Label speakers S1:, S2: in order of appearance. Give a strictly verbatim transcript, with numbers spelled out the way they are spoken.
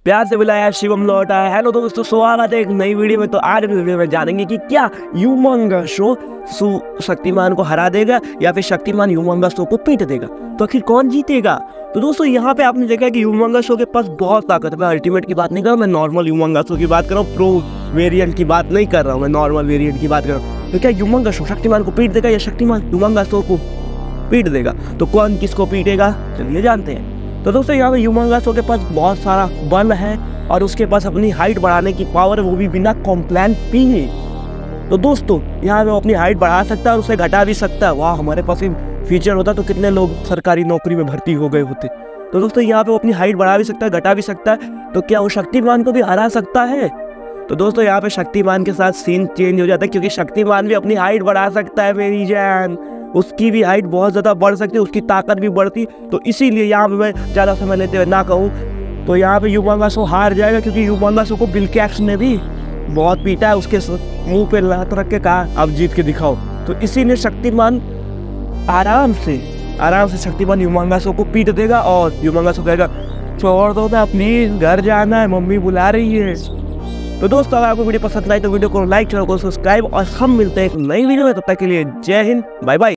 S1: प्यार से बुलाया शिवम लौटा है। हेलो दोस्तों, स्वागत है एक नई वीडियो में। तो आज वीडियो में जानेंगे कि क्या ह्यूमंगस शो शक्तिमान को हरा देगा या फिर शक्तिमान ह्यूमंगस शो को पीट देगा। तो आखिर कौन जीतेगा? तो दोस्तों यहाँ पे आपने देखा कि ह्यूमंगस शो के पास बहुत ताकत है। मैं अल्टीमेट की बात नहीं कर रहा हूँ, मैं नॉर्मल ह्यूमंगस शो की बात कर रहा हूँ, प्रो वेरिएंट की बात नहीं कर रहा हूँ, मैं नॉर्मल वेरिएंट की बात कर रहा हूँ। तो क्या ह्यूमंगस शो शक्तिमान को पीट देगा या शक्तिमान ह्यूमंगस शो को पीट देगा? तो कौन किसको पीटेगा, चलिए जानते हैं। तो दोस्तों यहाँ पे ह्यूमंगस शो के पास बहुत सारा बल है और उसके पास अपनी हाइट बढ़ाने की पावर है, वो भी बिना कॉम्प्लान पिए। तो दोस्तों यहाँ पे वो अपनी हाइट बढ़ा सकता है और उसे घटा भी सकता है। वाह, हमारे पास फीचर होता तो कितने लोग सरकारी नौकरी में भर्ती हो गए होते। तो दोस्तों यहाँ पे वो अपनी हाइट बढ़ा भी सकता है, घटा भी सकता है। तो क्या वो शक्तिमान को भी हरा सकता है? तो दोस्तों यहाँ पे शक्तिमान के साथ सीन चेंज हो जाता है, क्योंकि शक्तिमान भी अपनी हाइट बढ़ा सकता है मेरी जान। उसकी भी हाइट बहुत ज़्यादा बढ़ सकती है, उसकी ताकत भी बढ़ती। तो इसीलिए यहाँ पे मैं ज़्यादा समय लेते हुए ना कहूँ तो यहाँ पे ह्यूमंगस शो हार जाएगा, क्योंकि ह्यूमंगस शो को बिल गैट्स ने भी बहुत पीटा है, उसके मुंह पे लात रख के कहा अब जीत के दिखाओ। तो इसीलिए शक्तिमान आराम से आराम से शक्तिमान ह्यूमंगस शो को पीट देगा और ह्यूमंगस शो कहेगा छोड़ दो ना प्लीज, घर जाना है, मम्मी बुला रही है। तो दोस्तों अगर आपको वीडियो पसंद आई तो वीडियो को लाइक, चैनल को सब्सक्राइब और हम मिलते हैं एक नई वीडियो में। तब तक के लिए जय हिंद, बाय बाय।